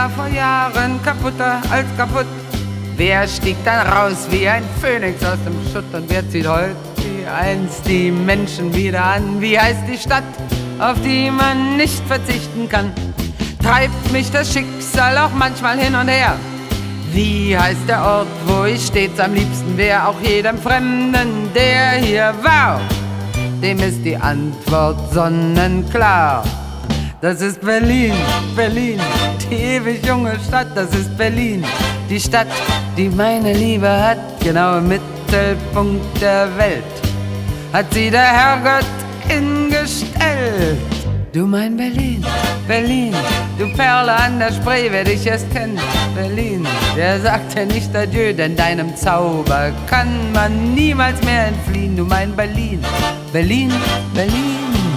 war vor Jahren kaputter als kaputt. Wer stieg dann raus wie ein Phönix aus dem Schutt? Und wer zieht heute wie einst die Menschen wieder an? Wie heißt die Stadt, auf die man nicht verzichten kann? Treibt mich das Schicksal auch manchmal hin und her. Wie heißt der Ort, wo ich stets am liebsten wär? Auch jedem Fremden, der hier war, dem ist die Antwort sonnenklar. Das ist Berlin, Berlin, die ewig junge Stadt. Das ist Berlin, die Stadt, die meine Liebe hat. Genau im Mittelpunkt der Welt hat sie der Herrgott hingestellt. Du mein Berlin, Berlin, du Perle an der Spree, wer dich erst kennt. Berlin, der sagt dir nicht Adieu, denn deinem Zauber kann man niemals mehr entfliehen. Du mein Berlin, Berlin, Berlin.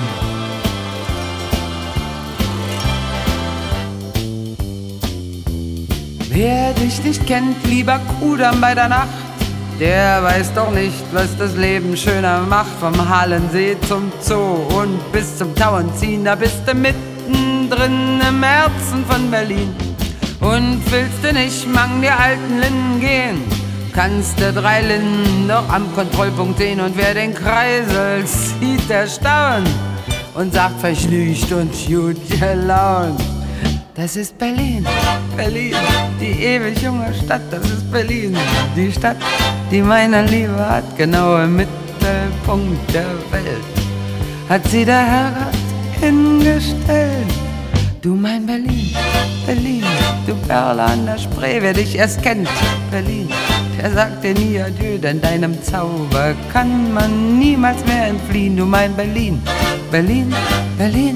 Wer dich nicht kennt, lieber Kudamm bei der Nacht, der weiß doch nicht, was das Leben schöner macht. Vom Halensee zum Zoo und bis zum Tauentziehen, da bist du mittendrin im Herzen von Berlin. Und willst du nicht mang die alten Linden gehen, kannst du 3 Linden doch am Kontrollpunkt sehen. Und wer den Kreisel sieht, der staunt und sagt verschnücht und gut gelaunt. Das ist Berlin, Berlin, die ewig junge Stadt. Das ist Berlin, die Stadt, die meine Liebe hat. Genau im Mittelpunkt der Welt hat sie der Herrgott hingestellt. Du mein Berlin, Berlin, du Perle an der Spree, wer dich erst kennt. Berlin, der sagt dir nie Adieu, denn deinem Zauber kann man niemals mehr entfliehen. Du mein Berlin, Berlin, Berlin.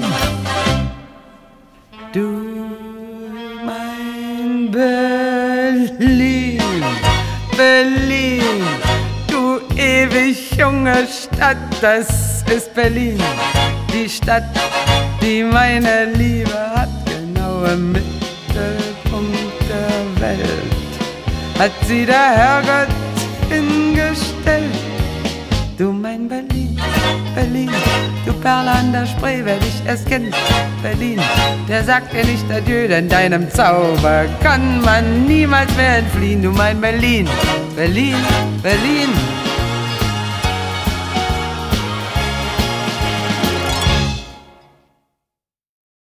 Du mein Berlin, Berlin, du ewig junge Stadt. Das ist Berlin, die Stadt, die meine Liebe hat. Genau im Mittelpunkt der Welt hat sie der Herrgott hingestellt. Du mein Berlin, Berlin, du Perle an der Spree, wer dich erst kennt. Berlin, der sagt dir nicht Adieu, denn deinem Zauber kann man niemals mehr entfliehen. Du mein Berlin, Berlin, Berlin.